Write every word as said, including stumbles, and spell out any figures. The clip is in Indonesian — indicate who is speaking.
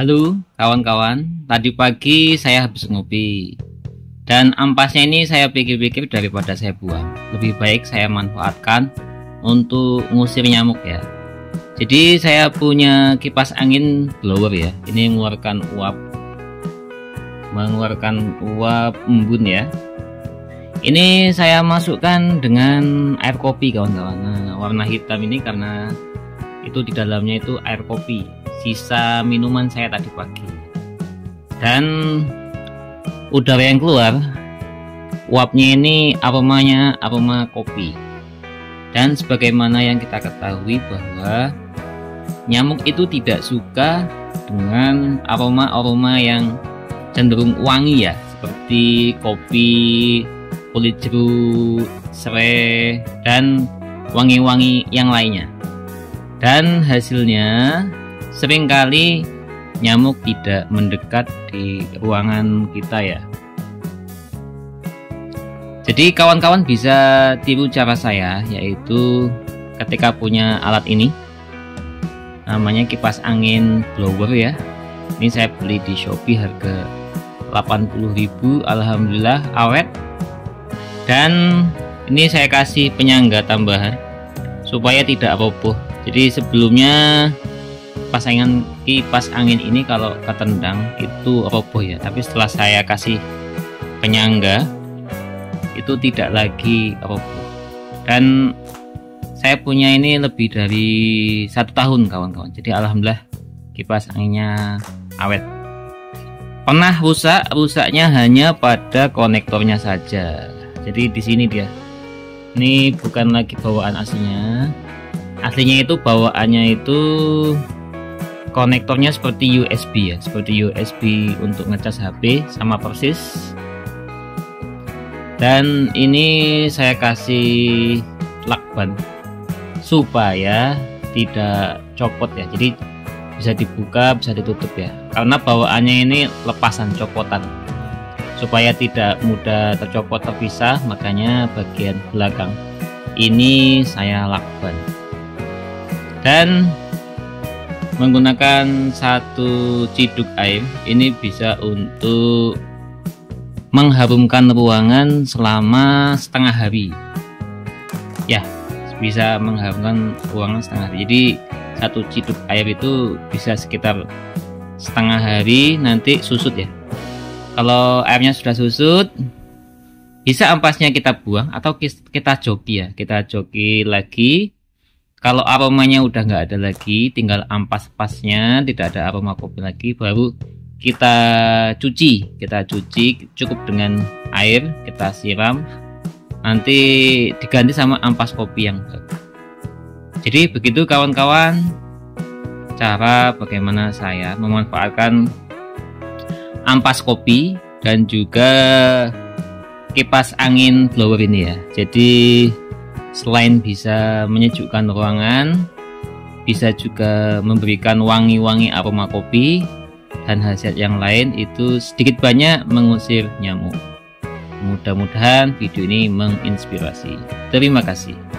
Speaker 1: Halo kawan-kawan, tadi pagi saya habis ngopi dan ampasnya ini saya pikir-pikir daripada saya buang, lebih baik saya manfaatkan untuk ngusir nyamuk ya. Jadi saya punya kipas angin blower ya, ini mengeluarkan uap mengeluarkan uap embun ya. Ini saya masukkan dengan air kopi kawan-kawan. Nah, warna hitam ini karena itu di dalamnya itu air kopi, sisa minuman saya tadi pagi. Dan udara yang keluar uapnya ini aromanya aroma kopi. Dan sebagaimana yang kita ketahui bahwa nyamuk itu tidak suka dengan aroma-aroma yang cenderung wangi ya, seperti kopi, kulit jeruk, serai, dan wangi-wangi yang lainnya. Dan hasilnya seringkali nyamuk tidak mendekat di ruangan kita ya. Jadi kawan-kawan bisa tiru cara saya, yaitu ketika punya alat ini, namanya kipas angin blower ya. Ini saya beli di Shopee harga delapan puluh ribu, alhamdulillah awet. Dan ini saya kasih penyangga tambahan supaya tidak roboh. Jadi sebelumnya kipas angin, kipas angin ini kalau ketendang itu roboh ya, tapi setelah saya kasih penyangga itu tidak lagi roboh. Dan saya punya ini lebih dari satu tahun kawan-kawan, jadi alhamdulillah kipas anginnya awet. Pernah rusak, rusaknya hanya pada konektornya saja. Jadi di sini dia, ini bukan lagi bawaan aslinya. Aslinya itu bawaannya itu konektornya seperti U S B ya, seperti U S B untuk ngecas H P, sama persis. Dan ini saya kasih lakban supaya tidak copot ya, jadi bisa dibuka bisa ditutup ya, karena bawaannya ini lepasan copotan, supaya tidak mudah tercopot terpisah, makanya bagian belakang ini saya lakban. Dan menggunakan satu ciduk air ini bisa untuk mengharumkan ruangan selama setengah hari ya, bisa mengharumkan ruangan setengah hari. Jadi satu ciduk air itu bisa sekitar setengah hari, nanti susut ya. Kalau airnya sudah susut, bisa ampasnya kita buang atau kita joki ya, kita joki lagi. Kalau aromanya udah nggak ada lagi, tinggal ampas-pasnya, tidak ada aroma kopi lagi, baru kita cuci. Kita cuci cukup dengan air, kita siram, nanti diganti sama ampas kopi yang baru. Jadi begitu kawan-kawan cara bagaimana saya memanfaatkan ampas kopi dan juga kipas angin blower ini ya. Jadi selain bisa menyejukkan ruangan, bisa juga memberikan wangi-wangi aroma kopi dan khasiat yang lain, itu sedikit banyak mengusir nyamuk. Mudah-mudahan video ini menginspirasi. Terima kasih.